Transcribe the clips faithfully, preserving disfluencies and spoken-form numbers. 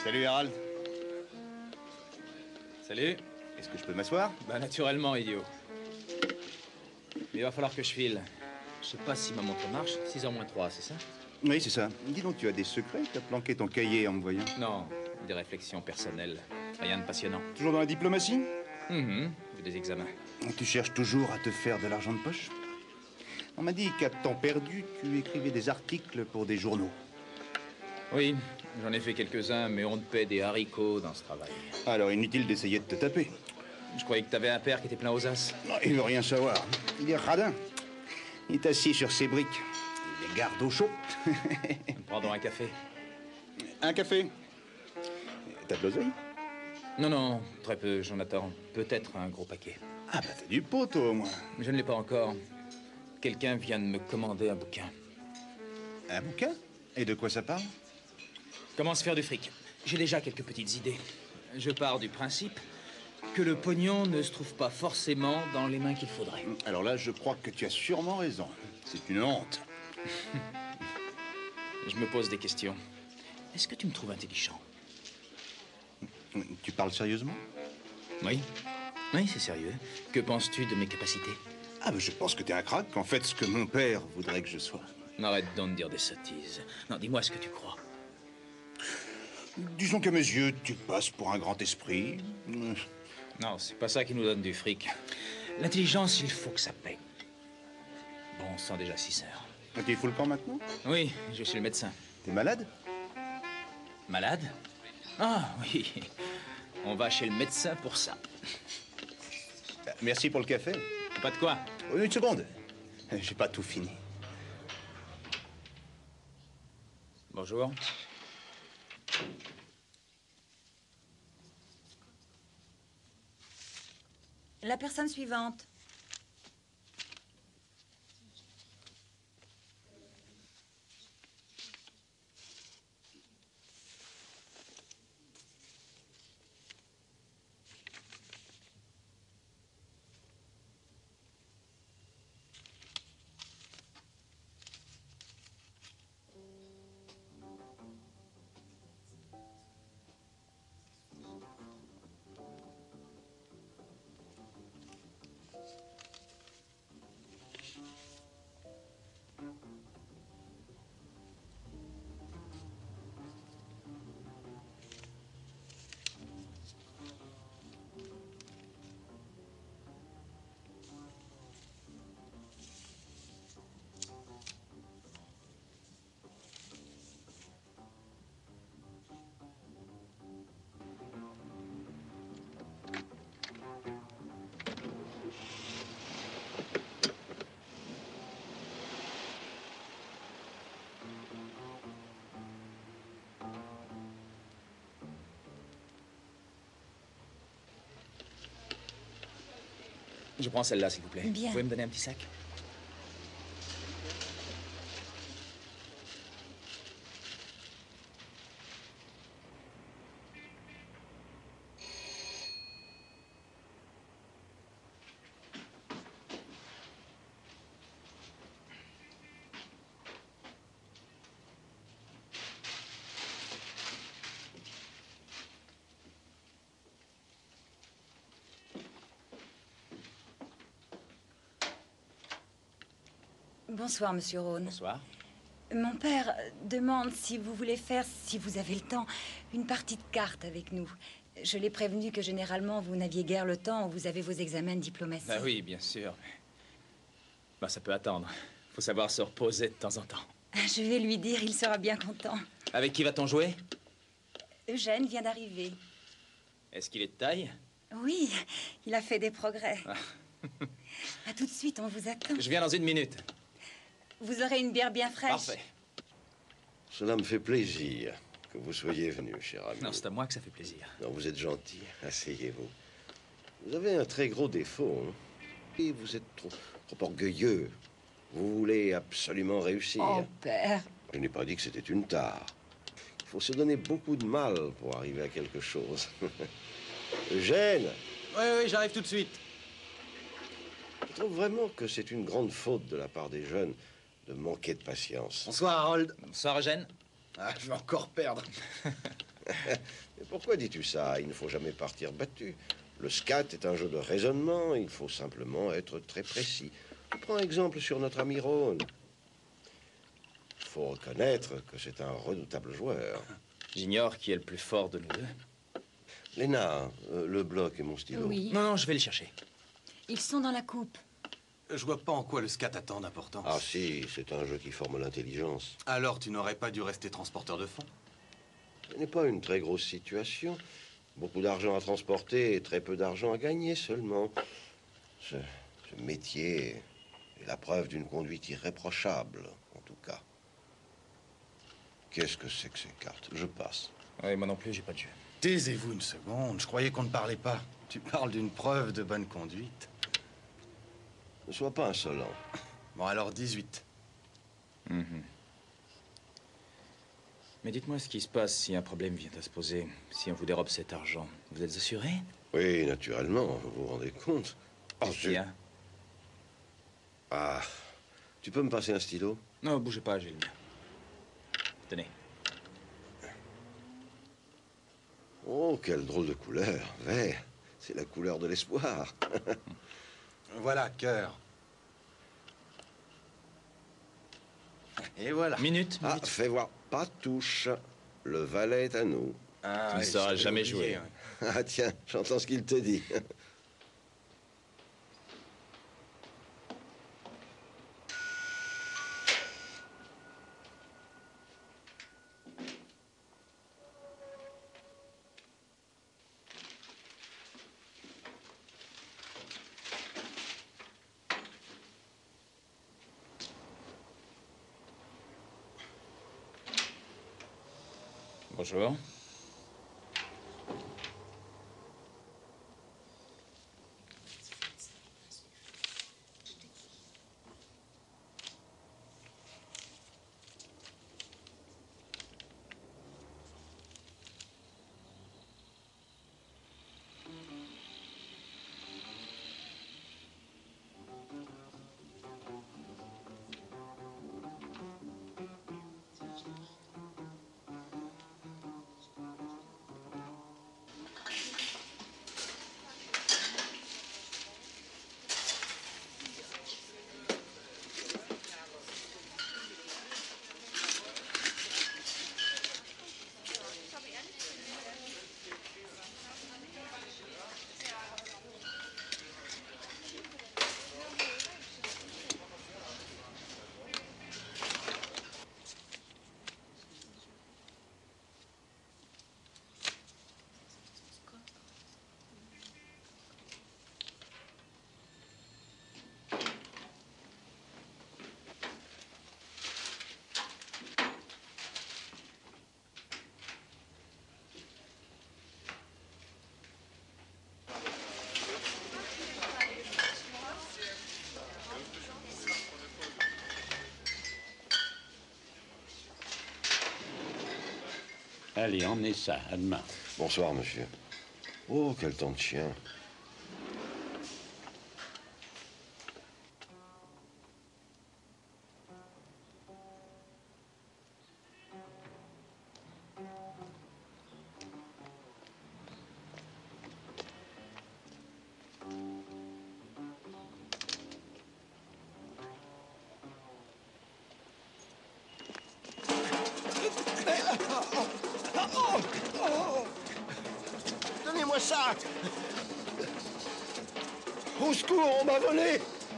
Salut Harold. Salut. Est-ce que je peux m'asseoir? Bah naturellement, idiot. Mais il va falloir que je file. Je sais pas si ma montre marche. six heures moins trois, c'est ça? Oui, c'est ça. Dis donc, tu as des secrets? T'as planqué ton cahier en me voyant? Non, des réflexions personnelles. Rien de passionnant. Toujours dans la diplomatie? Hum, ou des examens. Tu cherches toujours à te faire de l'argent de poche? On m'a dit qu'à temps perdu, tu écrivais des articles pour des journaux. Oui, j'en ai fait quelques-uns, mais on te paie des haricots dans ce travail. Alors, inutile d'essayer de te taper. Je croyais que t'avais un père qui était plein aux as. Non, il veut rien savoir. Il est radin. Il est assis sur ses briques. Il les garde au chaud. Prends un café. Un café? T'as de l'oseille? Non, non, très peu, j'en attends. Peut-être un gros paquet. Ah bah t'as du pot, toi, au moins. Mais je ne l'ai pas encore. Quelqu'un vient de me commander un bouquin. Un bouquin? Et de quoi ça parle? Comment se faire du fric? J'ai déjà quelques petites idées. Je pars du principe que le pognon ne se trouve pas forcément dans les mains qu'il faudrait. Alors là, je crois que tu as sûrement raison. C'est une honte. Je me pose des questions. Est-ce que tu me trouves intelligent? Tu parles sérieusement? Oui. Oui, c'est sérieux. Que penses-tu de mes capacités? Ah, mais je pense que t'es un crack, qu'en fait, ce que mon père voudrait que je sois. Arrête donc de dire des sottises. Non, dis-moi ce que tu crois. Disons qu'à mes yeux, tu passes pour un grand esprit. Non, c'est pas ça qui nous donne du fric. L'intelligence, il faut que ça paie. Bon, sans déjà six heures. Tu fous le camp maintenant? Oui, je suis le médecin. T'es malade? Malade? Ah, oui. On va chez le médecin pour ça. Merci pour le café. Pas de quoi? Une seconde. J'ai pas tout fini. Bonjour. La personne suivante. Je prends celle-là, s'il vous plaît. Bien. Vous pouvez me donner un petit sac? Bonsoir, Monsieur Rhône. Bonsoir. Mon père demande si vous voulez faire, si vous avez le temps, une partie de cartes avec nous. Je l'ai prévenu que généralement, vous n'aviez guère le temps, vous avez vos examens de diplomatie. Ah oui, bien sûr. Bah, ça peut attendre. Faut savoir se reposer de temps en temps. Je vais lui dire, il sera bien content. Avec qui va-t-on jouer? Eugène vient d'arriver. Est-ce qu'il est de taille? Oui, il a fait des progrès. Ah. À tout de suite, on vous attend. Je viens dans une minute. Vous aurez une bière bien fraîche. Parfait. Cela me fait plaisir que vous soyez venu, cher ami. Non, c'est à moi que ça fait plaisir. Non, vous êtes gentil. Asseyez-vous. Vous avez un très gros défaut, hein? Et vous êtes trop, trop orgueilleux. Vous voulez absolument réussir. Oh, père. Je n'ai pas dit que c'était une tare. Il faut se donner beaucoup de mal pour arriver à quelque chose. Eugène! Oui, oui, j'arrive tout de suite. Je trouve vraiment que c'est une grande faute de la part des jeunes de manquer de patience. Bonsoir, Harold. Bonsoir, Eugène. Ah, je vais encore perdre. Mais pourquoi dis-tu ça? Il ne faut jamais partir battu. Le scat est un jeu de raisonnement. Il faut simplement être très précis. Prends exemple sur notre ami Ron. Il faut reconnaître que c'est un redoutable joueur. J'ignore qui est le plus fort de nous deux. Léna, euh, le bloc et mon stylo. Oui. Non, non, je vais le chercher. Ils sont dans la coupe. Je vois pas en quoi le scat a tant d'importance. Ah si, c'est un jeu qui forme l'intelligence. Alors tu n'aurais pas dû rester transporteur de fonds? Ce n'est pas une très grosse situation. Beaucoup d'argent à transporter et très peu d'argent à gagner seulement. Ce, ce métier est la preuve d'une conduite irréprochable, en tout cas. Qu'est-ce que c'est que ces cartes? Je passe. Oui, moi non plus, j'ai pas de jeu. Taisez-vous une seconde, je croyais qu'on ne parlait pas. Tu parles d'une preuve de bonne conduite. Ne sois pas insolent. Bon, alors dix-huit. Mhm. Mais dites-moi ce qui se passe si un problème vient à se poser, si on vous dérobe cet argent. Vous êtes assuré? Oui, naturellement, vous vous rendez compte? Oh, Qu'est-ce qu'il y a? Ah, tu peux me passer un stylo? Non, bougez pas, j'ai le mien. Tenez. Oh, quelle drôle de couleur. Vert. C'est la couleur de l'espoir. Voilà, cœur. Et voilà. Minute, Ah, minute. fais voir. Pas de touche. Le valet est à nous. Ah, Tu ne ouais, sauras j'avais jamais oublié, jouer. ouais. Ah, tiens, j'entends ce qu'il te dit. Bonjour. Allez, emmenez ça, à demain. Bonsoir, monsieur. Oh, quel temps de chien. Donnez-moi ça! Au secours, on m'a volé!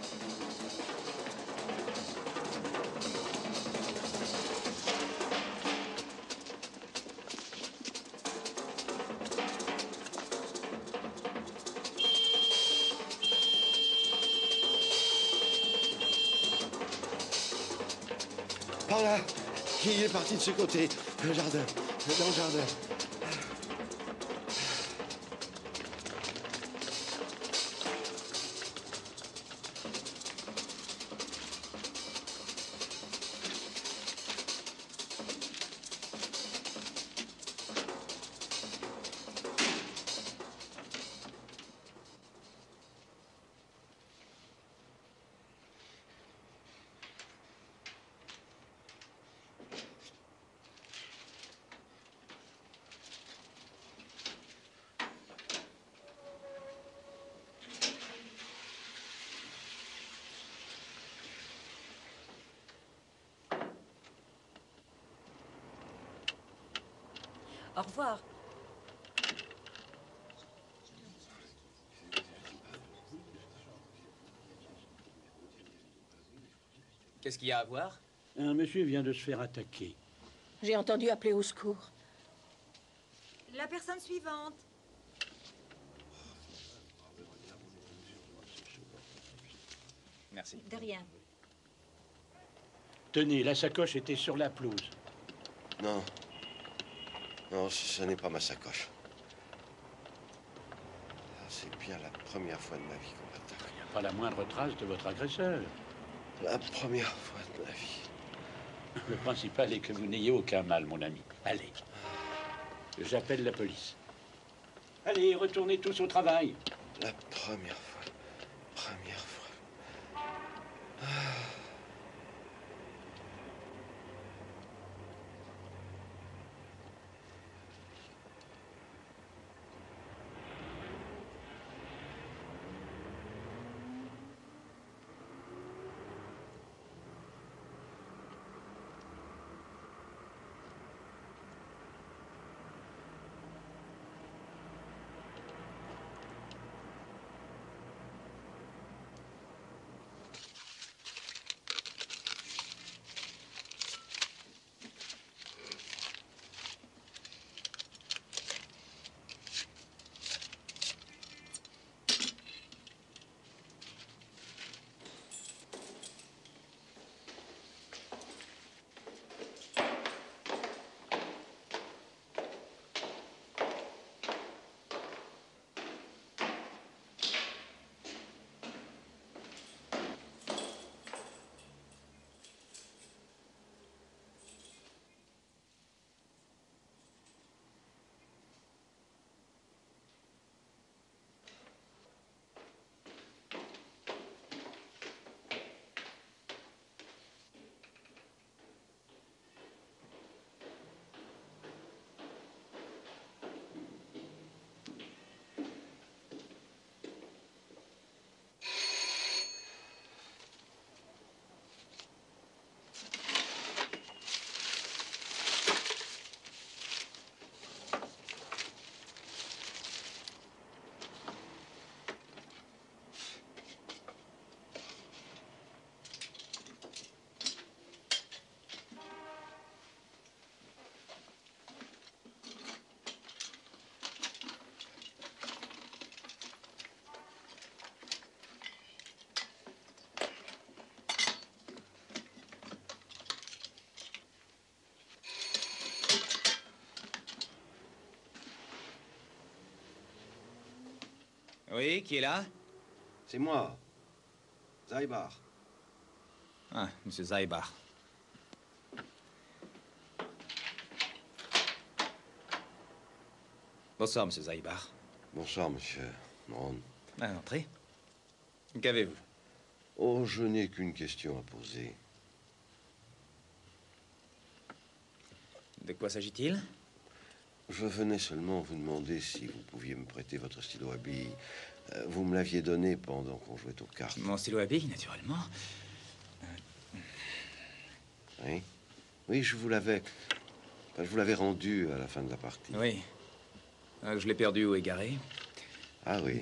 Par là! Il est parti de ce côté. Le jardin. Dans le jardin. Au revoir. Qu'est-ce qu'il y a à voir? Un monsieur vient de se faire attaquer. J'ai entendu appeler au secours. La personne suivante. Merci. De rien. Tenez, la sacoche était sur la pelouse. Non. Non, ce n'est pas ma sacoche. C'est bien la première fois de ma vie qu'on m'attaque. Il n'y a pas la moindre trace de votre agresseur. La première fois de ma vie. Le principal est que vous n'ayez aucun mal, mon ami. Allez. J'appelle la police. Allez, retournez tous au travail. La première fois. Première fois. Ah. Oui, qui est là? C'est moi. Zaibar. Ah, monsieur Zaibar. Bonsoir, monsieur Zaibar. Bonsoir, monsieur Ron. Ah, entrez. Qu'avez-vous? Oh, je n'ai qu'une question à poser. De quoi s'agit-il? Je venais seulement vous demander si vous pouviez me prêter votre stylo à billes. Euh, vous me l'aviez donné pendant qu'on jouait aux cartes. Mon stylo à billes, naturellement. Oui. Oui, je vous l'avais... enfin, je vous l'avais rendu à la fin de la partie. Oui. Euh, je l'ai perdu ou égaré. Ah oui.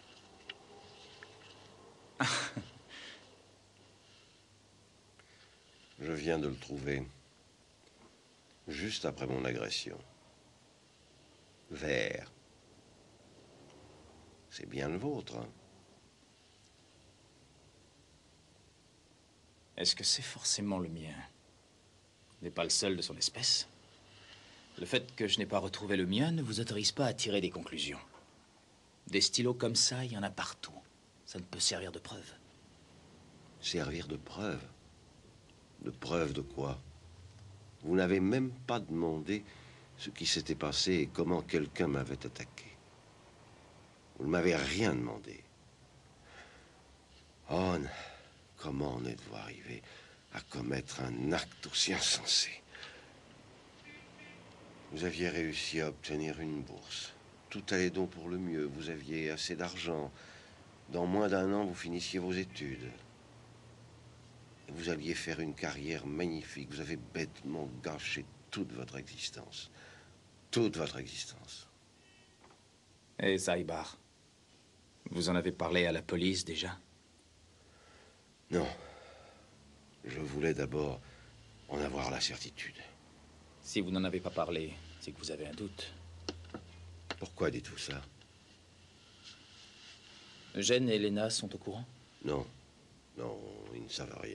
Je viens de le trouver. Juste après mon agression. Vert. C'est bien le vôtre, hein? Est-ce que c'est forcément le mien? N'est pas le seul de son espèce. Le fait que je n'ai pas retrouvé le mien ne vous autorise pas à tirer des conclusions. Des stylos comme ça, il y en a partout. Ça ne peut servir de preuve. Servir de preuve? De preuve de quoi? Vous n'avez même pas demandé ce qui s'était passé et comment quelqu'un m'avait attaqué. Vous ne m'avez rien demandé. Oh, comment en êtes-vous arrivé à commettre un acte aussi insensé? Vous aviez réussi à obtenir une bourse. Tout allait donc pour le mieux. Vous aviez assez d'argent. Dans moins d'un an, vous finissiez vos études. Et vous alliez faire une carrière magnifique. Vous avez bêtement gâché toute votre existence. toute votre existence. Et Zaibar, vous en avez parlé à la police déjà? Non. Je voulais d'abord en avoir la certitude. Si vous n'en avez pas parlé, c'est que vous avez un doute. Pourquoi dites-vous ça? Eugène et Elena sont au courant? Non. Non, ils ne savent rien.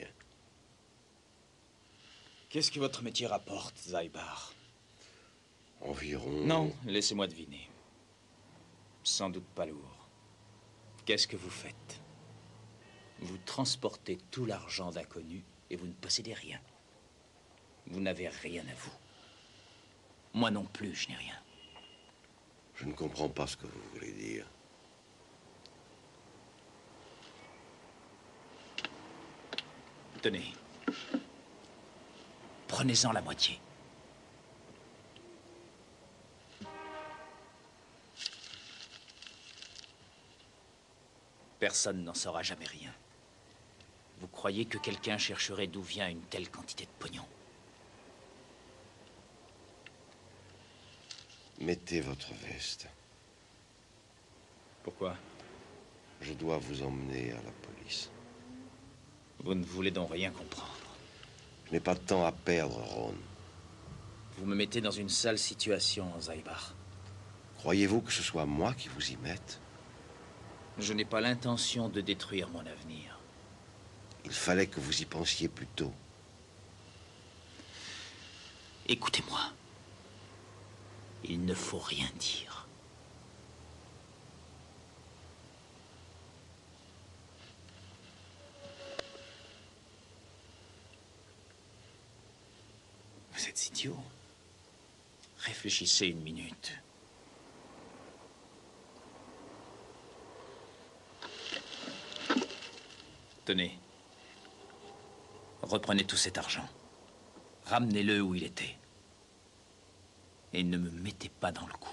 Qu'est-ce que votre métier rapporte, Zaibar? Environ... Non, laissez-moi deviner. Sans doute pas lourd. Qu'est-ce que vous faites? Vous transportez tout l'argent d'inconnus et vous ne possédez rien. Vous n'avez rien à vous. Moi non plus, je n'ai rien. Je ne comprends pas ce que vous voulez dire. Tenez. Prenez-en la moitié. Personne n'en saura jamais rien. Vous croyez que quelqu'un chercherait d'où vient une telle quantité de pognon? Mettez votre veste. Pourquoi? Je dois vous emmener à la police. Vous ne voulez donc rien comprendre. Je n'ai pas de temps à perdre, Ron. Vous me mettez dans une sale situation, Zaibar. Croyez-vous que ce soit moi qui vous y mette? Je n'ai pas l'intention de détruire mon avenir. Il fallait que vous y pensiez plus tôt. Écoutez-moi. Il ne faut rien dire. Vous êtes idiot. Réfléchissez une minute. Tenez. Reprenez tout cet argent. Ramenez-le où il était. Et ne me mettez pas dans le coup.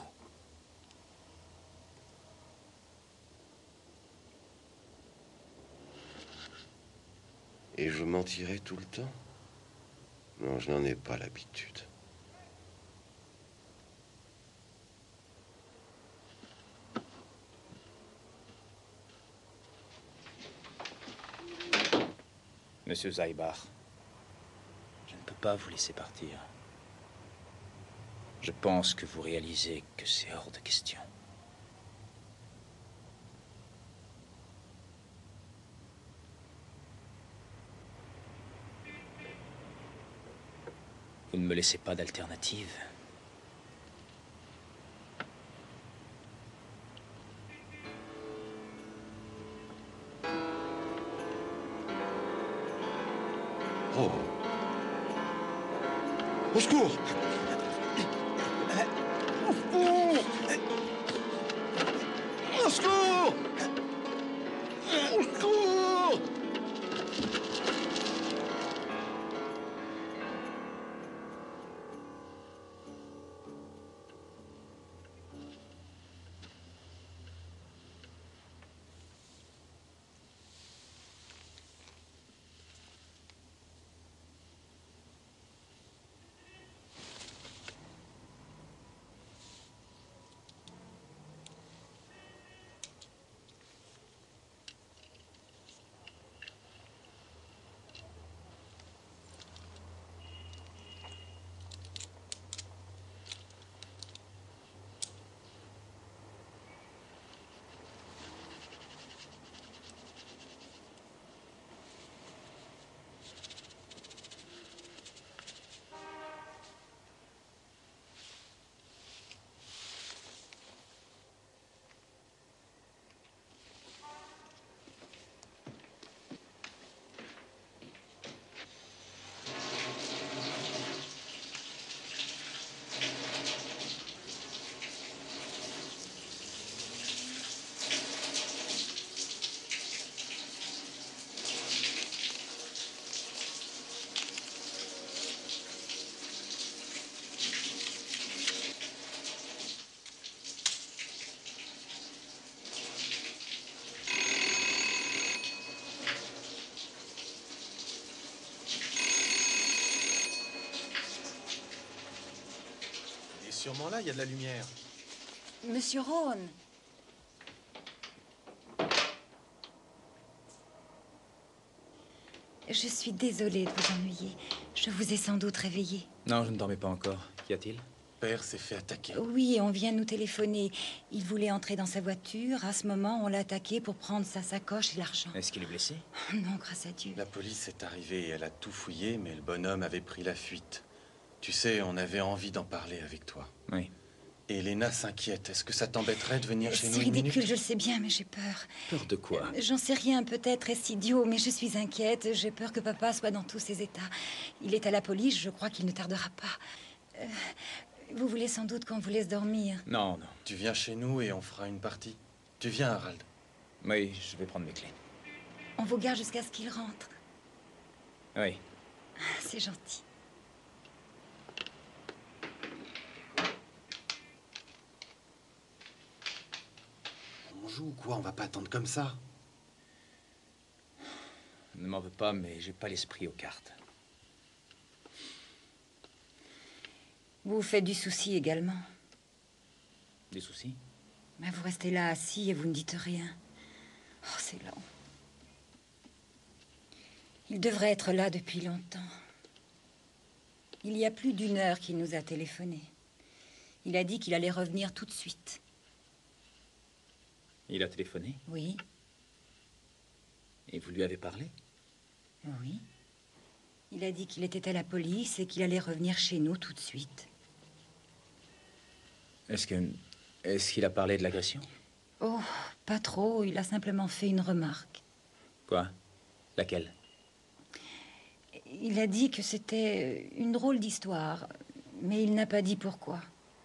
Et je mentirai tout le temps? Non, je n'en ai pas l'habitude. Monsieur Zaibar, je ne peux pas vous laisser partir. Je pense que vous réalisez que c'est hors de question. Vous ne me laissez pas d'alternative. Oh! Au secours! Au secours! Au secours! Au secours! sûrement là, il y a de la lumière. Monsieur Rhône. Je suis désolée de vous ennuyer. Je vous ai sans doute réveillé. Non, je ne dormais pas encore. Qu'y a-t-il? Père s'est fait attaquer. Oui, on vient de nous téléphoner. Il voulait entrer dans sa voiture. À ce moment, on l'a attaqué pour prendre sa sacoche et l'argent. Est-ce qu'il est blessé? Oh non, grâce à Dieu. La police est arrivée et elle a tout fouillé, mais le bonhomme avait pris la fuite. Tu sais, on avait envie d'en parler avec toi. Oui. Et Elena s'inquiète. Est-ce que ça t'embêterait de venir chez nous C'est une ridicule, minute? je le sais bien, mais j'ai peur. Peur de quoi? J'en sais rien, peut-être est-ce idiot, mais je suis inquiète. J'ai peur que papa soit dans tous ses états. Il est à la police, je crois qu'il ne tardera pas. Euh, vous voulez sans doute qu'on vous laisse dormir. Non, non. Tu viens chez nous et on fera une partie. Tu viens, Harald? Oui, je vais prendre mes clés. On vous garde jusqu'à ce qu'il rentre. Oui. C'est gentil. On joue ou quoi? On va pas attendre comme ça. Ne m'en veux pas, mais j'ai pas l'esprit aux cartes. Vous vous faites du souci également. Des soucis? Mais vous restez là assis et vous ne dites rien. Oh, c'est lent. Il devrait être là depuis longtemps. Il y a plus d'une heure qu'il nous a téléphoné. Il a dit qu'il allait revenir tout de suite. Il a téléphoné? Oui, Et vous lui avez parlé? oui. Il a dit qu'il était à la police et qu'il allait revenir chez nous tout de suite. Est-ce que... Est-ce qu'il a parlé de l'agression? Oh, pas trop. Il a simplement fait une remarque. Quoi? Laquelle? Il a dit que c'était une drôle d'histoire, mais il n'a pas dit pourquoi.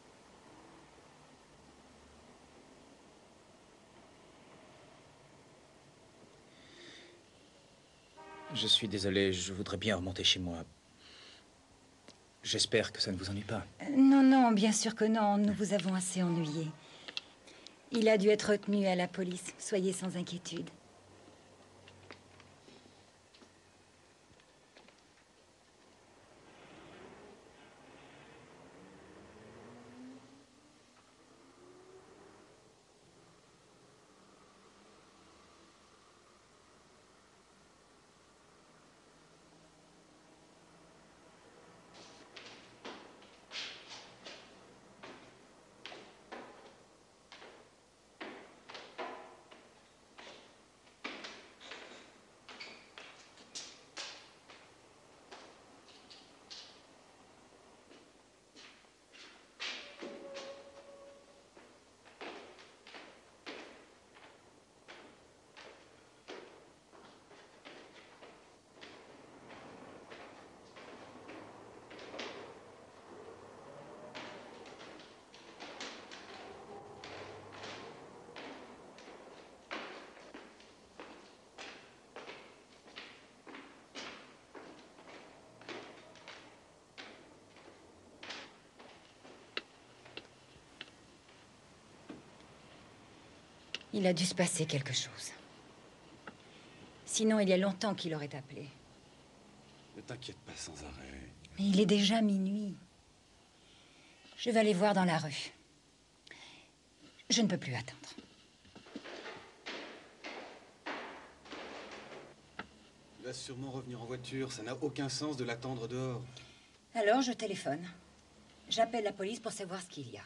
Je suis désolé, je voudrais bien remonter chez moi. J'espère que ça ne vous ennuie pas. Non, non, bien sûr que non. Nous vous avons assez ennuyé. Il a dû être retenu à la police. Soyez sans inquiétude. Il a dû se passer quelque chose. Sinon, il y a longtemps qu'il aurait appelé. Ne t'inquiète pas sans arrêt. Mais il est déjà minuit. Je vais aller voir dans la rue. Je ne peux plus attendre. Il va sûrement revenir en voiture. Ça n'a aucun sens de l'attendre dehors. Alors, je téléphone. J'appelle la police pour savoir ce qu'il y a.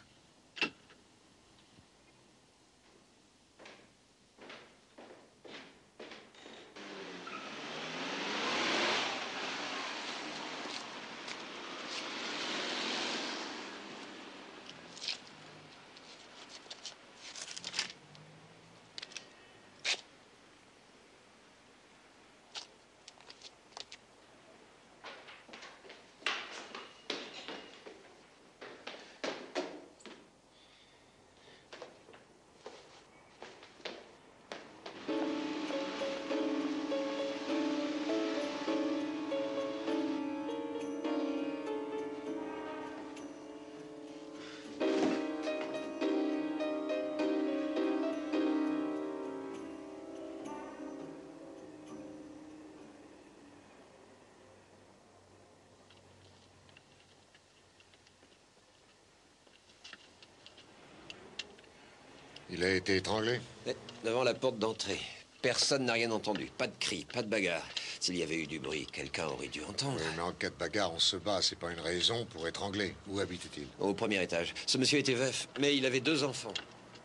Il a été étranglé? Mais devant la porte d'entrée. Personne n'a rien entendu. Pas de cris, pas de bagarre. S'il y avait eu du bruit, quelqu'un aurait dû entendre. Oui, mais en cas de bagarre, on se bat. C'est pas une raison pour étrangler. Où habitait-il? Au premier étage. Ce monsieur était veuf, mais il avait deux enfants.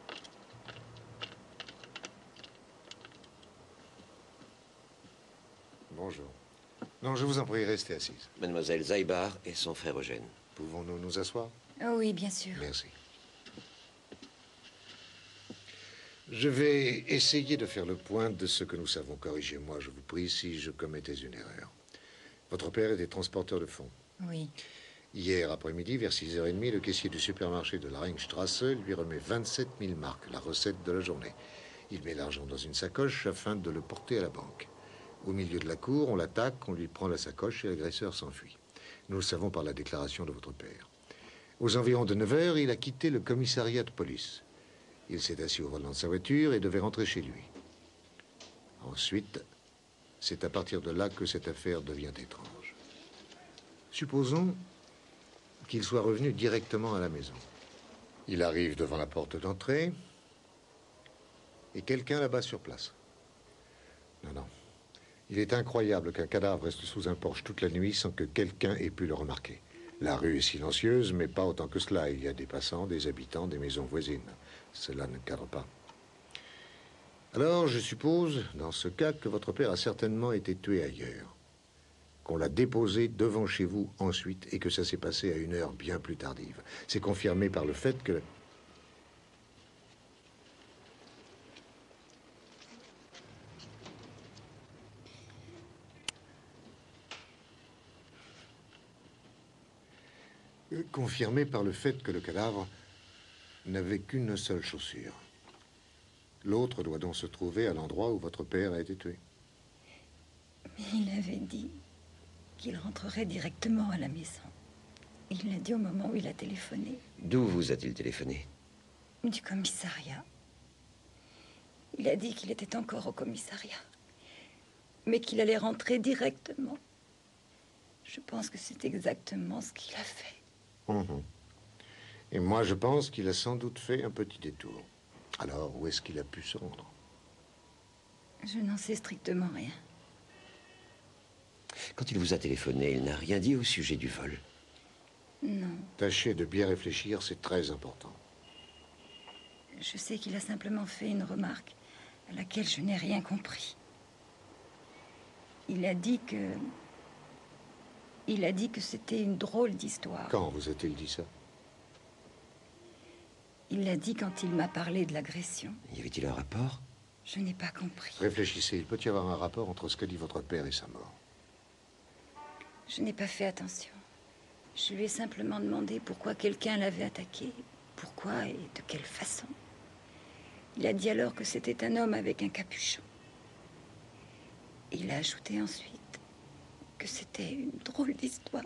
Bonjour. Non, je vous en prie, restez assise. Mademoiselle Zaïbar et son frère Eugène. Pouvons-nous nous asseoir? Oh oui, bien sûr. Merci. Je vais essayer de faire le point de ce que nous savons. Corrigez-moi, je vous prie, si je commettais une erreur. Votre père était transporteur de fonds. Oui. Hier après-midi, vers six heures trente, le caissier du supermarché de la Ringstrasse lui remet vingt-sept mille marks, la recette de la journée. Il met l'argent dans une sacoche afin de le porter à la banque. Au milieu de la cour, on l'attaque, on lui prend la sacoche et l'agresseur s'enfuit. Nous le savons par la déclaration de votre père. Aux environs de neuf heures, il a quitté le commissariat de police. Il s'est assis au volant de sa voiture et devait rentrer chez lui. Ensuite, c'est à partir de là que cette affaire devient étrange. Supposons qu'il soit revenu directement à la maison. Il arrive devant la porte d'entrée et quelqu'un là-bas sur place. Non, non. Il est incroyable qu'un cadavre reste sous un porche toute la nuit sans que quelqu'un ait pu le remarquer. La rue est silencieuse, mais pas autant que cela. Il y a des passants, des habitants, des maisons voisines. Cela ne cadre pas. Alors, je suppose, dans ce cas, que votre père a certainement été tué ailleurs. Qu'on l'a déposé devant chez vous ensuite et que ça s'est passé à une heure bien plus tardive. C'est confirmé par le fait que... Confirmé par le fait que le cadavre n'avait qu'une seule chaussure. L'autre doit donc se trouver à l'endroit où votre père a été tué. Mais il avait dit qu'il rentrerait directement à la maison. Il l'a dit au moment où il a téléphoné. D'où vous a-t-il téléphoné? Du commissariat. Il a dit qu'il était encore au commissariat, mais qu'il allait rentrer directement. Je pense que c'est exactement ce qu'il a fait. Mmh. Et moi, je pense qu'il a sans doute fait un petit détour. Alors, où est-ce qu'il a pu se rendre? Je n'en sais strictement rien. Quand il vous a téléphoné, il n'a rien dit au sujet du vol? Non. Tâchez de bien réfléchir, c'est très important. Je sais qu'il a simplement fait une remarque à laquelle je n'ai rien compris. Il a dit que... Il a dit que c'était une drôle d'histoire. Quand vous a-t-il dit ça? Il l'a dit quand il m'a parlé de l'agression. Y avait-il un rapport? Je n'ai pas compris. Réfléchissez, il peut y avoir un rapport entre ce que dit votre père et sa mort. Je n'ai pas fait attention. Je lui ai simplement demandé pourquoi quelqu'un l'avait attaqué, pourquoi et de quelle façon. Il a dit alors que c'était un homme avec un capuchon. Il a ajouté ensuite que c'était une drôle d'histoire.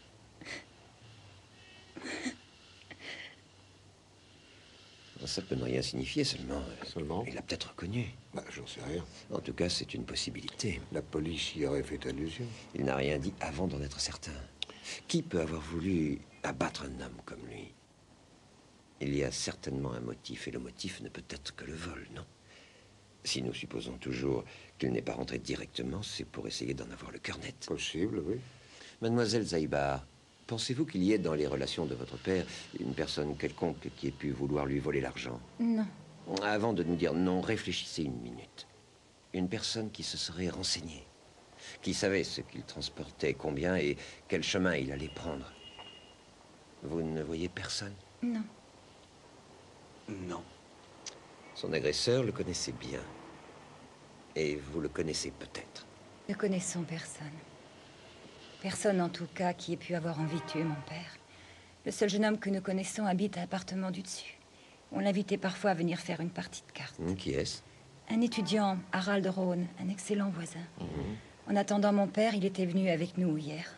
Ça peut ne rien signifier, seulement... Seulement? Il l'a peut-être reconnu. Bah, j'en sais rien. En tout cas, c'est une possibilité. La police y aurait fait allusion. Il n'a rien dit avant d'en être certain. Qui peut avoir voulu abattre un homme comme lui? Il y a certainement un motif, et le motif ne peut être que le vol, non? Si nous supposons toujours qu'il n'est pas rentré directement, c'est pour essayer d'en avoir le cœur net. Possible, oui. Mademoiselle Zaïbar, pensez-vous qu'il y ait dans les relations de votre père une personne quelconque qui ait pu vouloir lui voler l'argent? Non. Avant de nous dire non, réfléchissez une minute. Une personne qui se serait renseignée, qui savait ce qu'il transportait, combien et quel chemin il allait prendre. Vous ne voyez personne? Non. Non. Son agresseur le connaissait bien. Et vous le connaissez peut-être. Ne connaissons personne. Personne, en tout cas, qui ait pu avoir envie de tuer mon père. Le seul jeune homme que nous connaissons habite à l'appartement du dessus. On l'invitait parfois à venir faire une partie de cartes. Mmh, qui est-ce? Un étudiant, Harald Rhone, un excellent voisin. Mmh. En attendant mon père, il était venu avec nous hier.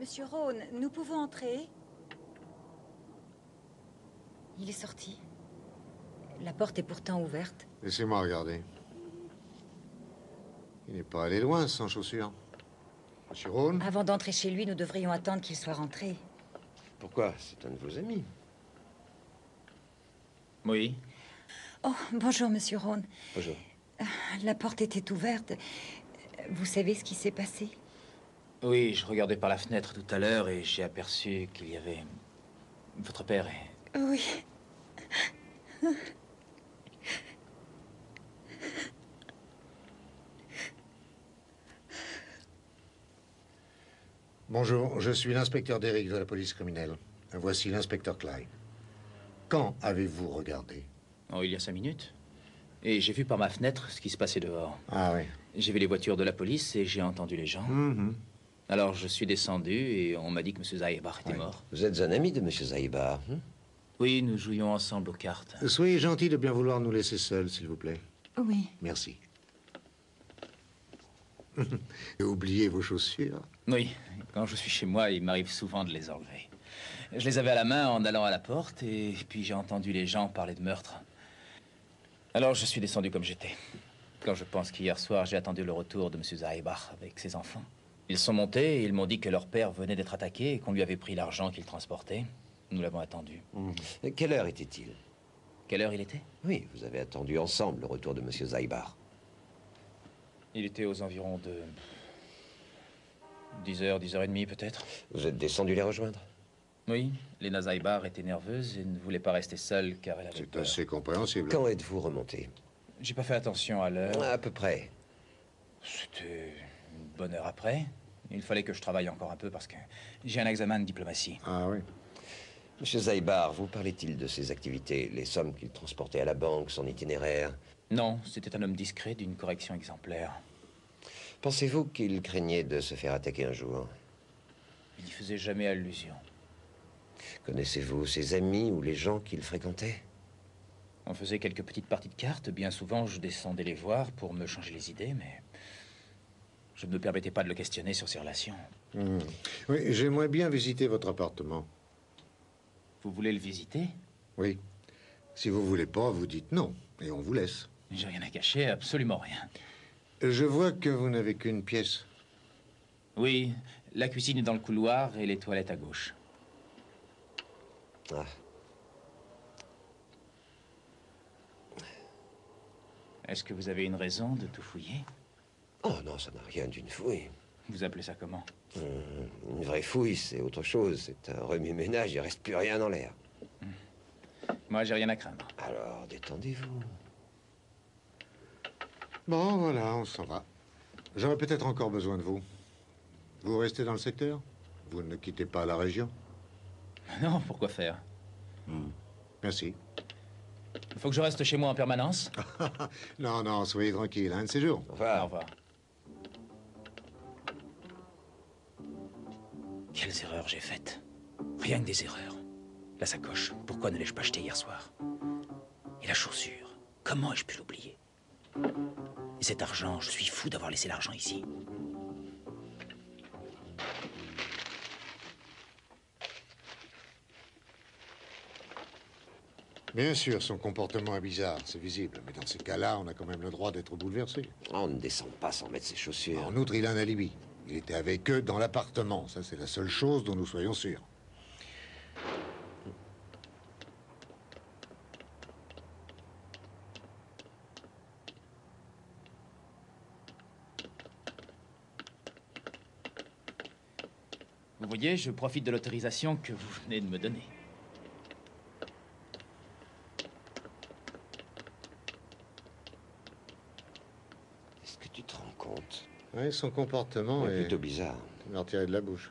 Monsieur Rhône, nous pouvons entrer? Il est sorti. La porte est pourtant ouverte. Laissez-moi regarder. Il n'est pas allé loin sans chaussures. Monsieur Rhône? Avant d'entrer chez lui, nous devrions attendre qu'il soit rentré. Pourquoi? C'est un de vos amis. Oui. Oh, bonjour, monsieur Rhône. Bonjour. La porte était ouverte. Vous savez ce qui s'est passé? Oui, je regardais par la fenêtre tout à l'heure et j'ai aperçu qu'il y avait... votre père et... Oui. Bonjour, je suis l'inspecteur Derrick de la police criminelle. Voici l'inspecteur Clyde. Quand avez-vous regardé? Oh, il y a cinq minutes. Et j'ai vu par ma fenêtre ce qui se passait dehors. Ah oui. J'ai vu les voitures de la police et j'ai entendu les gens. Mm-hmm. Alors je suis descendu et on m'a dit que M. Zaïbar était Oui. mort. Vous êtes un ami de M. Zaïbar, hein? Oui, nous jouions ensemble aux cartes. Soyez gentil de bien vouloir nous laisser seuls, s'il vous plaît. Oui. Merci. Et oubliez vos chaussures. Oui, quand je suis chez moi, il m'arrive souvent de les enlever. Je les avais à la main en allant à la porte et puis j'ai entendu les gens parler de meurtre. Alors je suis descendu comme j'étais. Quand je pense qu'hier soir, j'ai attendu le retour de M. Zaïbar avec ses enfants. Ils sont montés et ils m'ont dit que leur père venait d'être attaqué et qu'on lui avait pris l'argent qu'il transportait. Nous l'avons attendu. Mmh. Quelle heure était-il? Quelle heure il était? Oui, vous avez attendu ensemble le retour de M. Zaïbar. Il était aux environs de... dix heures, dix heures et demie peut-être. Vous êtes descendu les rejoindre? Oui, Léna Zaïbar était nerveuse et ne voulait pas rester seule car elle avait C'est peur. assez compréhensible. Quand êtes-vous remonté? J'ai pas fait attention à l'heure. À peu près. C'était une bonne heure après. Il fallait que je travaille encore un peu parce que j'ai un examen de diplomatie. Ah oui. Monsieur Zaïbar, vous parlait-il de ses activités, les sommes qu'il transportait à la banque, son itinéraire? Non, c'était un homme discret d'une correction exemplaire. Pensez-vous qu'il craignait de se faire attaquer un jour? Il n'y faisait jamais allusion. Connaissez-vous ses amis ou les gens qu'il fréquentait? On faisait quelques petites parties de cartes. Bien souvent, je descendais les voir pour me changer les idées, mais je ne me permettais pas de le questionner sur ses relations. Mmh. Oui, j'aimerais bien visiter votre appartement. Vous voulez le visiter? Oui. Si vous voulez pas, vous dites non, et on vous laisse. J'ai rien à cacher, absolument rien. Je vois que vous n'avez qu'une pièce. Oui, la cuisine est dans le couloir et les toilettes à gauche. Ah. Est-ce que vous avez une raison de tout fouiller? Oh non, ça n'a rien d'une fouille. Vous appelez ça comment? Hum, une vraie fouille, c'est autre chose. C'est un remue-ménage, il reste plus rien dans l'air. Moi, j'ai rien à craindre. Alors, détendez-vous. Bon, voilà, on s'en va. J'aurai peut-être encore besoin de vous. Vous restez dans le secteur? Vous ne quittez pas la région? Non, pourquoi faire? Mmh. Merci. Il faut que je reste chez moi en permanence? Non, non, soyez tranquille, un de ces jours. Au revoir. Au revoir. Quelles erreurs j'ai faites. Rien que des erreurs. La sacoche, pourquoi ne l'ai-je pas achetée hier soir? Et la chaussure, comment ai-je pu l'oublier? Et cet argent, je suis fou d'avoir laissé l'argent ici. Bien sûr, son comportement est bizarre, c'est visible. Mais dans ces cas-là, on a quand même le droit d'être bouleversé. On ne descend pas sans mettre ses chaussures. En outre, il a un alibi. Il était avec eux dans l'appartement. Ça, c'est la seule chose dont nous soyons sûrs. Vous voyez, je profite de l'autorisation que vous venez de me donner. Est-ce que tu te rends compte? Oui, son comportement C'est est plutôt bizarre. Il m'a retiré de la bouche.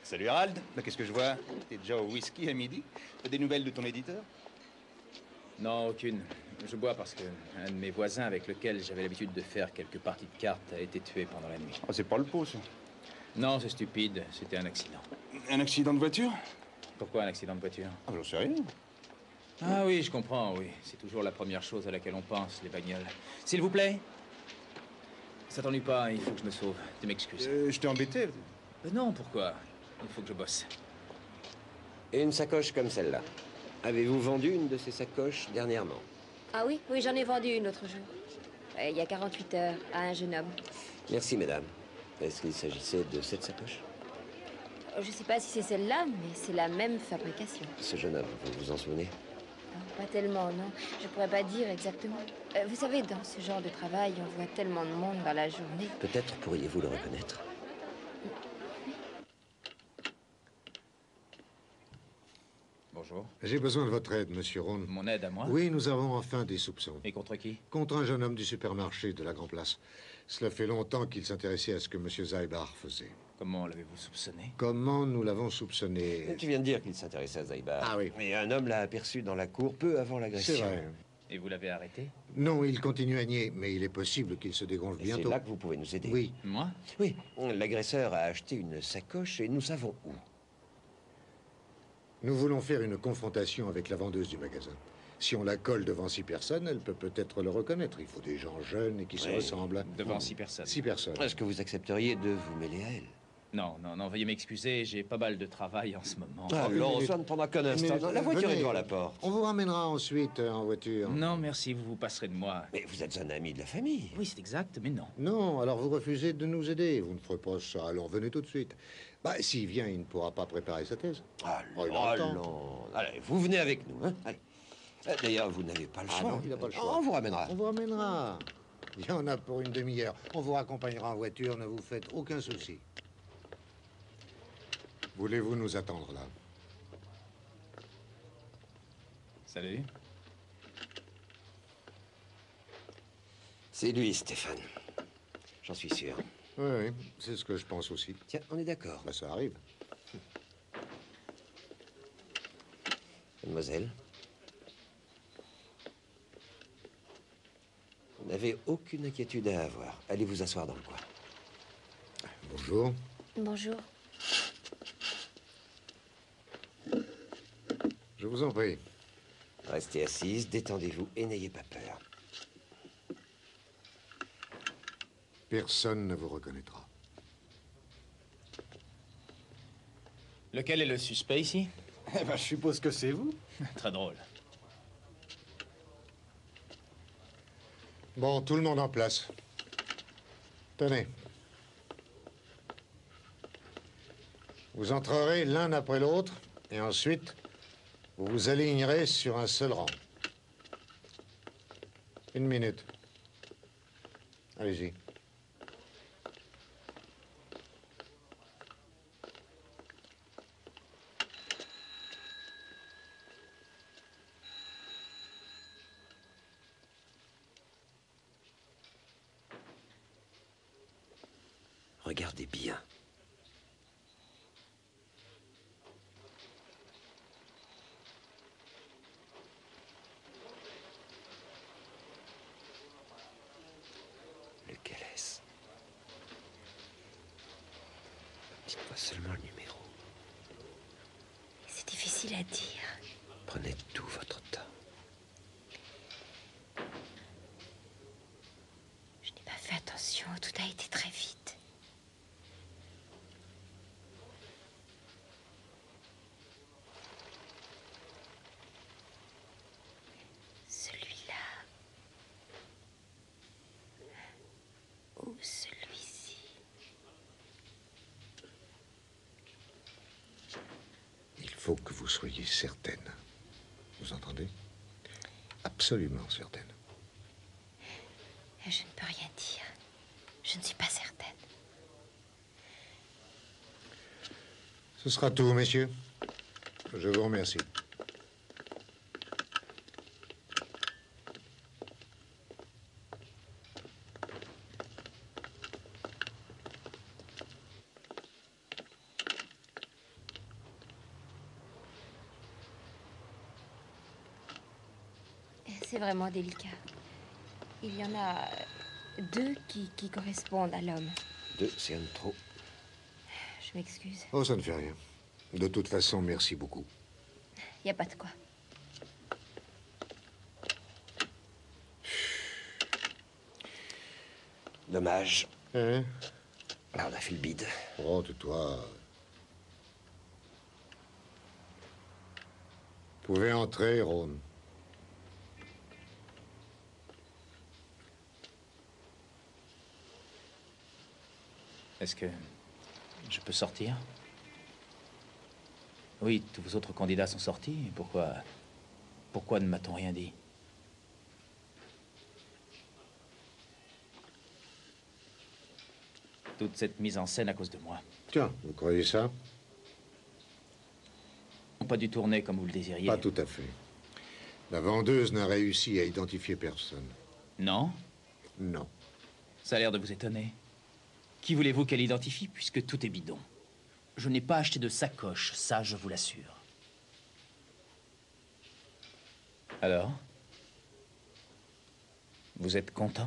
Salut Harold. Bah, qu'est-ce que je vois? T'es déjà au whisky à midi? T'as des nouvelles de ton éditeur? Non, aucune. Je bois parce que un de mes voisins avec lequel j'avais l'habitude de faire quelques parties de cartes a été tué pendant la nuit. Oh, c'est pas le pot, ça. Non, c'est stupide. C'était un accident. Un accident de voiture? Pourquoi un accident de voiture? Ah, j'en sais rien. Ah oui, je comprends, oui. C'est toujours la première chose à laquelle on pense, les bagnoles. S'il vous plaît? Ça t'ennuie pas, il faut que je me sauve. Tu m'excuses. Euh, je t'ai embêté. Euh, non, pourquoi? Il faut que je bosse. Et une sacoche comme celle-là. Avez-vous vendu une de ces sacoches dernièrement? Ah oui, oui, j'en ai vendu une l'autre jour. Euh, Il y a quarante-huit heures, à un jeune homme. Merci, mesdames. Est-ce qu'il s'agissait de cette sacoche? Euh, Je sais pas si c'est celle-là, mais c'est la même fabrication. Ce jeune homme, vous vous en souvenez? Non, pas tellement, non. Je pourrais pas dire exactement. Euh, vous savez, dans ce genre de travail, on voit tellement de monde dans la journée. Peut-être pourriez-vous le reconnaître. Bonjour. J'ai besoin de votre aide, monsieur Rhône. Mon aide à moi? Oui, nous avons enfin des soupçons. Et contre qui? Contre un jeune homme du supermarché de la Grand Place. Cela fait longtemps qu'il s'intéressait à ce que monsieur Zaibar faisait. Comment l'avez-vous soupçonné? Comment nous l'avons soupçonné? Tu viens de dire qu'il s'intéressait à Zaibar. Ah oui. Et un homme l'a aperçu dans la cour peu avant l'agression. C'est vrai. Et vous l'avez arrêté? Non, il continue à nier, mais il est possible qu'il se dégonfle Et c'est bientôt. là que vous pouvez nous aider. Oui. Moi? Oui, l'agresseur a acheté une sacoche et nous savons où. Nous voulons faire une confrontation avec la vendeuse du magasin. Si on la colle devant six personnes, elle peut peut-être le reconnaître. Il faut des gens jeunes et qui se Oui. ressemblent. Devant six personnes. Six personnes. Est-ce que vous accepteriez de vous mêler à elle? Non, non, non, veuillez m'excuser, j'ai pas mal de travail en ce moment. Ah, une alors, minute. ça ne prendra qu'un Une instant. minute. Non, la voiture Venez. est devant la porte. On vous ramènera ensuite euh, en voiture. Non, merci, vous vous passerez de moi. Mais vous êtes un ami de la famille. Oui, c'est exact, mais non. Non, alors vous refusez de nous aider. Vous ne ferez pas ça, alors venez tout de suite. Bah, s'il vient, il ne pourra pas préparer sa thèse. Ah, Oh, il a non, le temps. non. Allez, vous venez avec nous. Hein? Allez. Euh, D'ailleurs, vous n'avez pas le Ah choix. non, il n'a pas le choix. On vous ramènera. On vous ramènera. Il y en a pour une demi-heure. On vous raccompagnera en voiture, ne vous faites aucun souci. Voulez-vous nous attendre là? Salut. C'est lui, Stéphane. J'en suis sûr. Oui, oui, c'est ce que je pense aussi. Tiens, on est d'accord. Bah, ça arrive. Mademoiselle, vous n'avez aucune inquiétude à avoir. Allez vous asseoir dans le coin. Bonjour. Bonjour. Je vous en prie. Restez assise, détendez-vous et n'ayez pas peur. Personne ne vous reconnaîtra. Lequel est le suspect ici? Eh ben, je suppose que c'est vous. Très drôle. Bon, tout le monde en place. Tenez. Vous entrerez l'un après l'autre, et ensuite, vous vous alignerez sur un seul rang. Une minute. Allez-y. Regardez bien. Lequel est-ce? Dites-moi seulement le numéro. C'est difficile à dire. Prenez tout votre temps. Je n'ai pas fait attention, tout a été très vite. Celui-là. Ou celui-ci. Il faut que vous soyez certaine. Vous entendez? Absolument certaine. Je ne peux rien dire. Je ne suis pas certaine. Ce sera tout, messieurs. Je vous remercie. C'est vraiment délicat. Il y en a deux qui, qui correspondent à l'homme. Deux, c'est un de trop. Je m'excuse. Oh, ça ne fait rien. De toute façon, merci beaucoup. Il n'y a pas de quoi. Dommage. Hein? Là, on a fait le bide. Oh, tais-toi. Vous pouvez entrer, Ron. Est-ce que je peux sortir? Oui, tous vos autres candidats sont sortis. Pourquoi... Pourquoi ne m'a-t-on rien dit? Toute cette mise en scène à cause de moi. Tiens, vous croyez ça? Pas dû tourner comme vous le désiriez. Pas tout à fait. La vendeuse n'a réussi à identifier personne. Non? Non. Ça a l'air de vous étonner. Qui voulez-vous qu'elle identifie, puisque tout est bidon? Je n'ai pas acheté de sacoche, ça, je vous l'assure. Alors? Vous êtes content?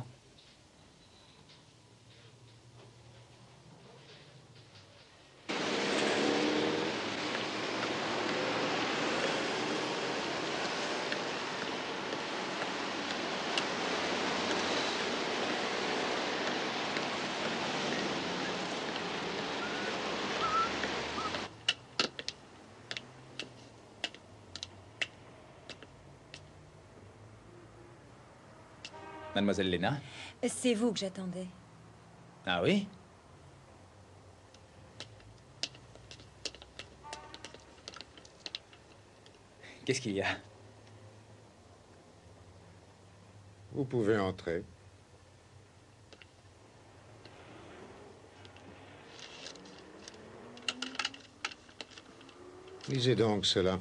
Mademoiselle Léna? C'est vous que j'attendais. Ah oui? Qu'est-ce qu'il y a? Vous pouvez entrer. Lisez donc cela.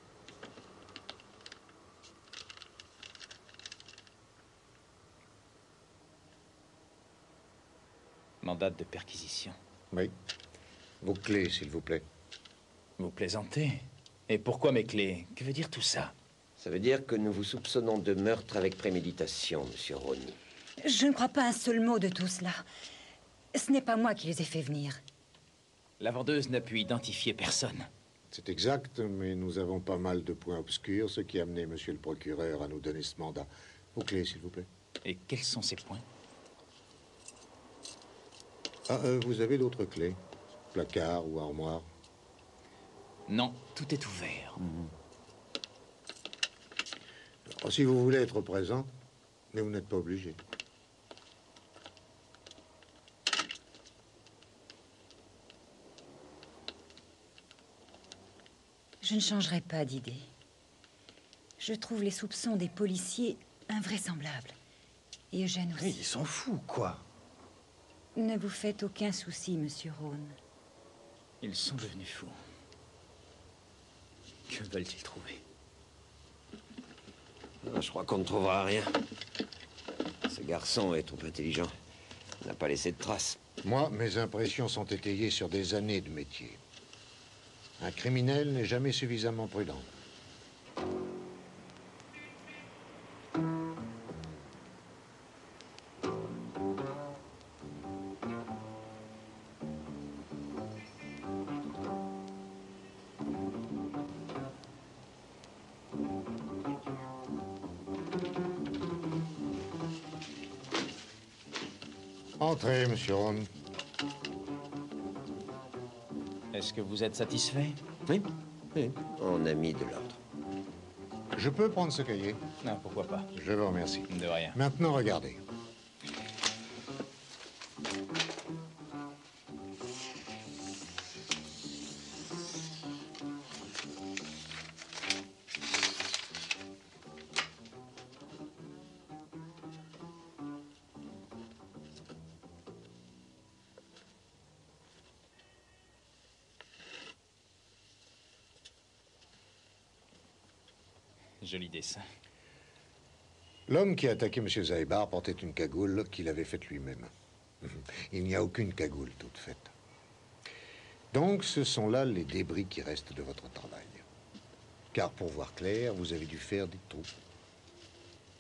Mandat de perquisition. Oui. Vos clés, s'il vous plaît. Vous plaisantez? Et pourquoi mes clés? Que veut dire tout ça? Ça veut dire que nous vous soupçonnons de meurtre avec préméditation, monsieur Ronny. Je ne crois pas un seul mot de tout cela. Ce n'est pas moi qui les ai fait venir. La vendeuse n'a pu identifier personne. C'est exact, mais nous avons pas mal de points obscurs, ce qui a amené monsieur le procureur à nous donner ce mandat. Vos clés, s'il vous plaît. Et quels sont ces points? Ah, euh, vous avez d'autres clés? Placard ou armoire? Non, tout est ouvert. Mmh. Alors, si vous voulez être présente, mais vous n'êtes pas obligé. Je ne changerai pas d'idée. Je trouve les soupçons des policiers invraisemblables. Et Eugène aussi. Mais ils s'en foutent, quoi. Ne vous faites aucun souci, monsieur Ron. Ils sont devenus fous. Que veulent-ils trouver? Ah, je crois qu'on ne trouvera rien. Ce garçon est trop intelligent. Il n'a pas laissé de traces. Moi, mes impressions sont étayées sur des années de métier. Un criminel n'est jamais suffisamment prudent. Entrez, monsieur Ron. Est-ce que vous êtes satisfait? Oui, oui. On a mis de l'ordre. Je peux prendre ce cahier? Non, pourquoi pas. Je vous remercie. De rien. Maintenant, regardez. Joli dessin. L'homme qui a attaqué M. Zaïbar portait une cagoule qu'il avait faite lui-même. Il n'y a aucune cagoule toute faite. Donc, ce sont là les débris qui restent de votre travail. Car pour voir clair, vous avez dû faire des trous.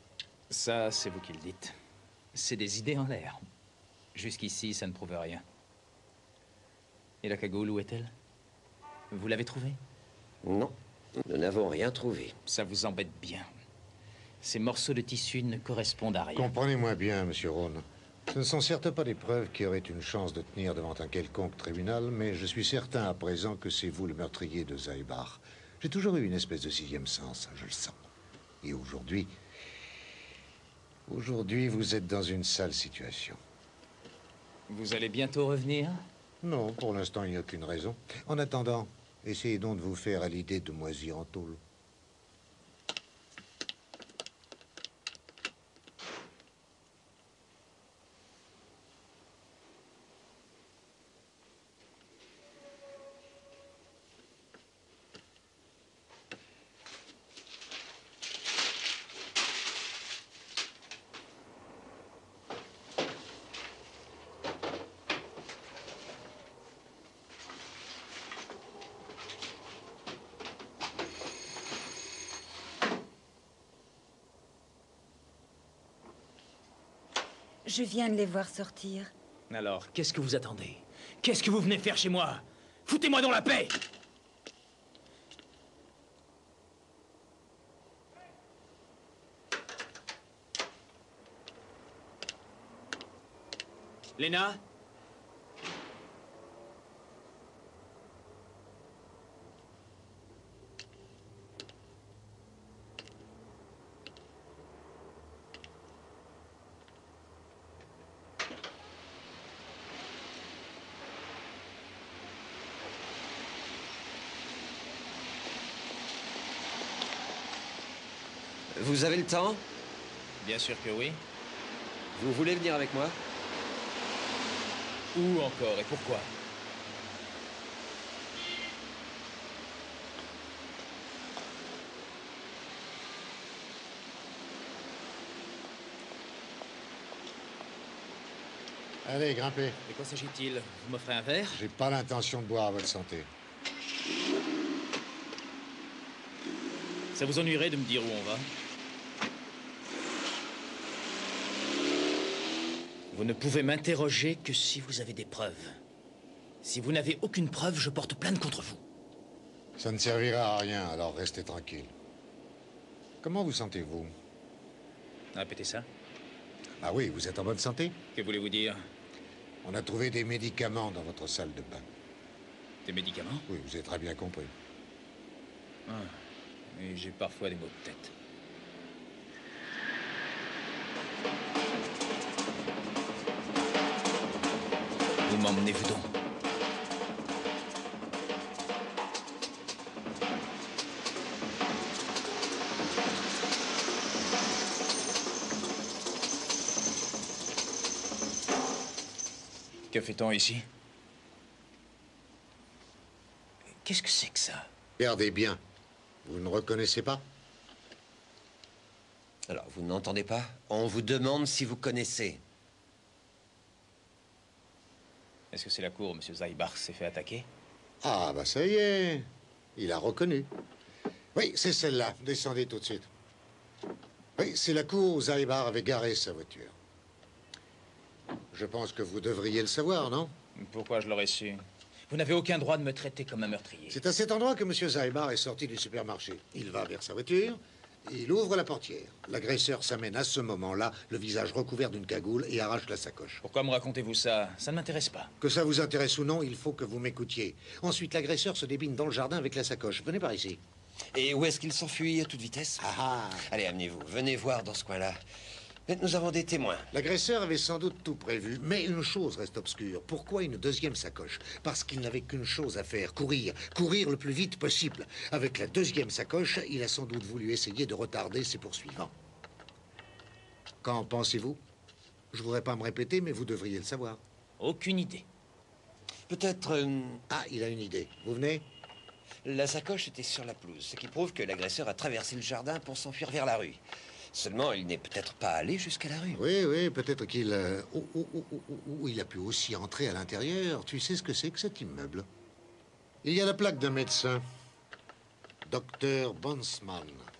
Ça, c'est vous qui le dites. C'est des idées en l'air. Jusqu'ici, ça ne prouve rien. Et la cagoule, où est-elle? Vous l'avez trouvée? Non, nous n'avons rien trouvé. Ça vous embête bien. Ces morceaux de tissu ne correspondent à rien. Comprenez-moi bien, monsieur Rhône. Ce ne sont certes pas des preuves qui auraient une chance de tenir devant un quelconque tribunal, mais je suis certain à présent que c'est vous le meurtrier de Zaïbar. J'ai toujours eu une espèce de sixième sens, je le sens. Et aujourd'hui... Aujourd'hui, vous êtes dans une sale situation. Vous allez bientôt revenir? Non, pour l'instant, il n'y a aucune raison. En attendant, essayez donc de vous faire à l'idée de moisir en tôle. Je viens de les voir sortir. Alors, qu'est-ce que vous attendez? Qu'est-ce que vous venez faire chez moi? Foutez-moi dans la paix! Léna? Vous avez le temps? Bien sûr que oui. Vous voulez venir avec moi? Où encore et pourquoi? Allez, grimpez. De quoi s'agit-il? Vous m'offrez un verre? J'ai pas l'intention de boire à votre santé. Ça vous ennuierait de me dire où on va? Vous ne pouvez m'interroger que si vous avez des preuves. Si vous n'avez aucune preuve, je porte plainte contre vous. Ça ne servira à rien, alors restez tranquille. Comment vous sentez-vous? Répétez ça. Ah oui, vous êtes en bonne santé? Que voulez-vous dire? On a trouvé des médicaments dans votre salle de bain. Des médicaments? Oui, vous avez très bien compris. Ah, et j'ai parfois des maux de tête. Où m'emmenez-vous donc? Que fait-on ici? Qu'est-ce que c'est que ça? Regardez bien. Vous ne reconnaissez pas? Alors, vous n'entendez pas? On vous demande si vous connaissez. Est-ce que c'est la cour où M. Zaïbar s'est fait attaquer? Ah, bah ça y est. Il a reconnu. Oui, c'est celle-là. Descendez tout de suite. Oui, c'est la cour où Zaïbar avait garé sa voiture. Je pense que vous devriez le savoir, non? Pourquoi je l'aurais su? Vous n'avez aucun droit de me traiter comme un meurtrier. C'est à cet endroit que M. Zaïbar est sorti du supermarché. Il va vers sa voiture, il ouvre la portière. L'agresseur s'amène à ce moment-là, le visage recouvert d'une cagoule, et arrache la sacoche. Pourquoi me racontez-vous ça? Ça ne m'intéresse pas. Que ça vous intéresse ou non, il faut que vous m'écoutiez. Ensuite, l'agresseur se débine dans le jardin avec la sacoche. Venez par ici. Et où est-ce qu'il s'enfuit à toute vitesse? Ah ah. Allez, amenez-vous. Venez voir dans ce coin-là. Nous avons des témoins. L'agresseur avait sans doute tout prévu, mais une chose reste obscure. Pourquoi une deuxième sacoche? Parce qu'il n'avait qu'une chose à faire, courir. Courir le plus vite possible. Avec la deuxième sacoche, il a sans doute voulu essayer de retarder ses poursuivants. Qu'en pensez-vous? Je voudrais pas me répéter, mais vous devriez le savoir. Aucune idée. Peut-être... euh, Ah, il a une idée. Vous venez? La sacoche était sur la pelouse, ce qui prouve que l'agresseur a traversé le jardin pour s'enfuir vers la rue. Seulement, il n'est peut-être pas allé jusqu'à la rue. Oui, oui, peut-être qu'il... Euh, ou, ou, ou, ou, ou il a pu aussi entrer à l'intérieur. Tu sais ce que c'est que cet immeuble? Il y a la plaque d'un médecin. Docteur Bonsman.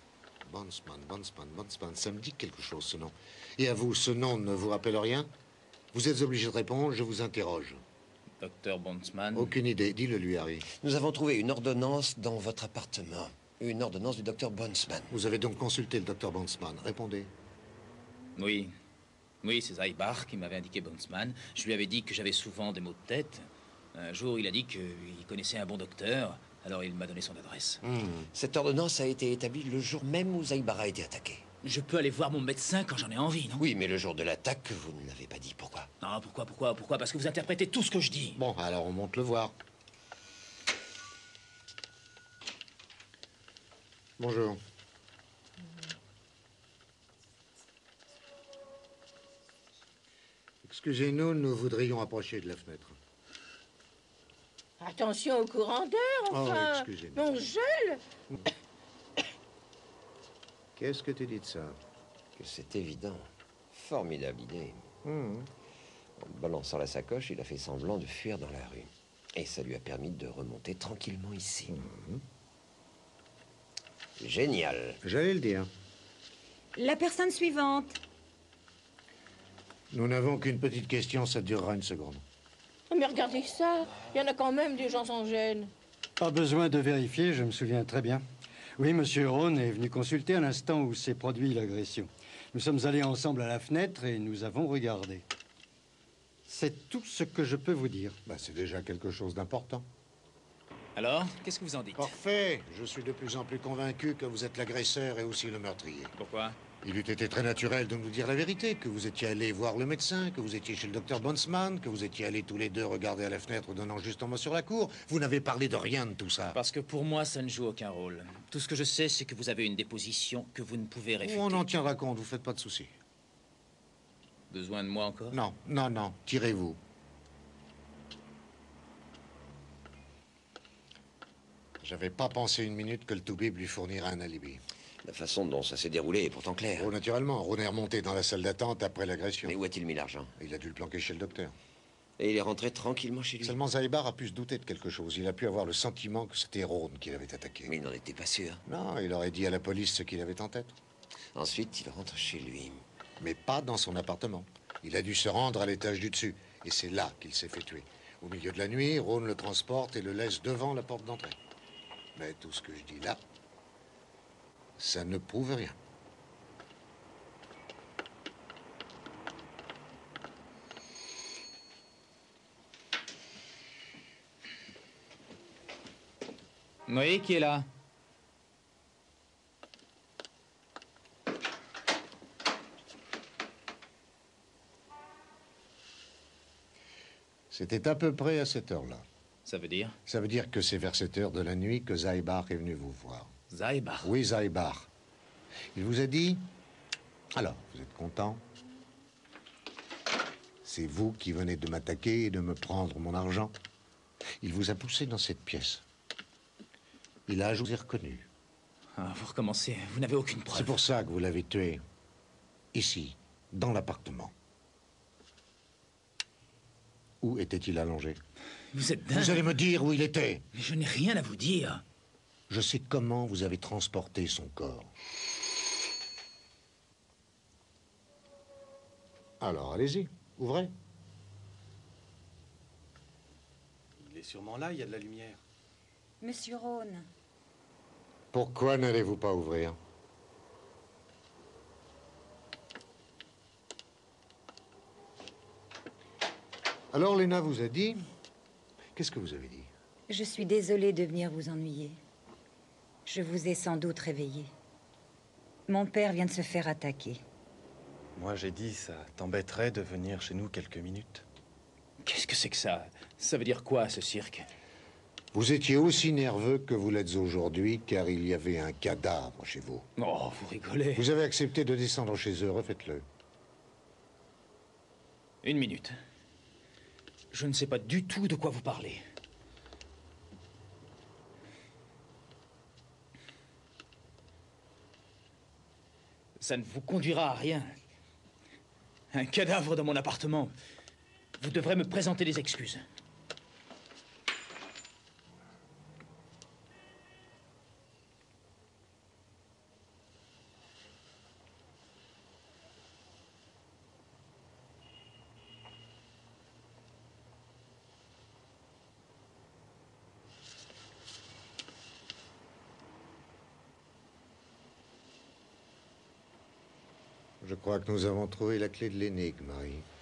Bonsman, Bonsman, Bonsman. Ça me dit quelque chose, ce nom. Et à vous, ce nom ne vous rappelle rien? Vous êtes obligé de répondre, je vous interroge. Docteur Bonsman. Aucune idée. Dis-le lui, Harry. Nous avons trouvé une ordonnance dans votre appartement. Une ordonnance du docteur Bonsman. Vous avez donc consulté le docteur Bonsman. Répondez. Oui. Oui, c'est Zaïbar qui m'avait indiqué Bonsman. Je lui avais dit que j'avais souvent des maux de tête. Un jour, il a dit qu'il connaissait un bon docteur. Alors, il m'a donné son adresse. Mmh. Cette ordonnance a été établie le jour même où Zaïbar a été attaqué. Je peux aller voir mon médecin quand j'en ai envie, non? Oui, mais le jour de l'attaque, vous ne l'avez pas dit. Pourquoi? Non, pourquoi, pourquoi, pourquoi? Parce que vous interprétez tout ce que je dis. Bon, alors on monte le voir. Bonjour. Excusez-nous, nous voudrions approcher de la fenêtre. Attention au courant d'air, enfin. Oh, excusez-moi. On gèle. Qu'est-ce que tu dis de ça? Que c'est évident. Formidable idée. Mmh. En balançant la sacoche, il a fait semblant de fuir dans la rue. Et ça lui a permis de remonter tranquillement ici. Mmh. Génial. J'allais le dire. La personne suivante. Nous n'avons qu'une petite question, ça durera une seconde. Mais regardez ça, il y en a quand même des gens sans gêne. Pas besoin de vérifier, je me souviens très bien. Oui, monsieur Rhône est venu consulter à l'instant où s'est produit l'agression. Nous sommes allés ensemble à la fenêtre et nous avons regardé. C'est tout ce que je peux vous dire. Bah, c'est déjà quelque chose d'important. Alors, qu'est-ce que vous en dites? Parfait. Je suis de plus en plus convaincu que vous êtes l'agresseur et aussi le meurtrier. Pourquoi? Il eût été très naturel de nous dire la vérité, que vous étiez allé voir le médecin, que vous étiez chez le docteur Bonsman, que vous étiez allés tous les deux regarder à la fenêtre donnant justement sur la cour. Vous n'avez parlé de rien de tout ça. Parce que pour moi, ça ne joue aucun rôle. Tout ce que je sais, c'est que vous avez une déposition que vous ne pouvez réfuter. On en tiendra compte, vous faites pas de soucis. Besoin de moi encore? Non, non, non, tirez-vous. J'avais pas pensé une minute que le Toubib lui fournirait un alibi. La façon dont ça s'est déroulé est pourtant claire. Oh, naturellement. Ron est remonté dans la salle d'attente après l'agression. Mais où a-t-il mis l'argent? Il a dû le planquer chez le docteur. Et il est rentré tranquillement chez lui. Seulement Zaïbar a pu se douter de quelque chose. Il a pu avoir le sentiment que c'était Ron qui l'avait attaqué. Mais il n'en était pas sûr. Non, il aurait dit à la police ce qu'il avait en tête. Ensuite, il rentre chez lui. Mais pas dans son appartement. Il a dû se rendre à l'étage du dessus. Et c'est là qu'il s'est fait tuer. Au milieu de la nuit, Ron le transporte et le laisse devant la porte d'entrée. Mais tout ce que je dis là, ça ne prouve rien. Oui, qui est là? C'était à peu près à cette heure-là. Ça veut dire? Ça veut dire que c'est vers cette heure de la nuit que Zaïbar est venu vous voir. Zaïbar? Oui, Zaïbar. Il vous a dit... Alors, vous êtes content? C'est vous qui venez de m'attaquer et de me prendre mon argent. Il vous a poussé dans cette pièce. Il a ajouté reconnu. Ah, vous recommencez. Vous n'avez aucune preuve. C'est pour ça que vous l'avez tué. Ici, dans l'appartement. Où était-il allongé? Vous êtes dingue. Vous allez me dire où il était. Mais je n'ai rien à vous dire. Je sais comment vous avez transporté son corps. Alors, allez-y, ouvrez. Il est sûrement là, il y a de la lumière. Monsieur Rhône. Pourquoi n'allez-vous pas ouvrir? Alors, Léna vous a dit... Qu'est-ce que vous avez dit? Je suis désolée de venir vous ennuyer. Je vous ai sans doute réveillé. Mon père vient de se faire attaquer. Moi, j'ai dit, ça t'embêterait de venir chez nous quelques minutes. Qu'est-ce que c'est que ça? Ça veut dire quoi, ce cirque? Vous étiez aussi nerveux que vous l'êtes aujourd'hui, car il y avait un cadavre chez vous. Oh, vous rigolez. Vous avez accepté de descendre chez eux, refaites-le. Une minute. Je ne sais pas du tout de quoi vous parlez. Ça ne vous conduira à rien. Un cadavre dans mon appartement. Vous devrez me présenter des excuses. Je crois que nous avons trouvé la clé de l'énigme, Marie.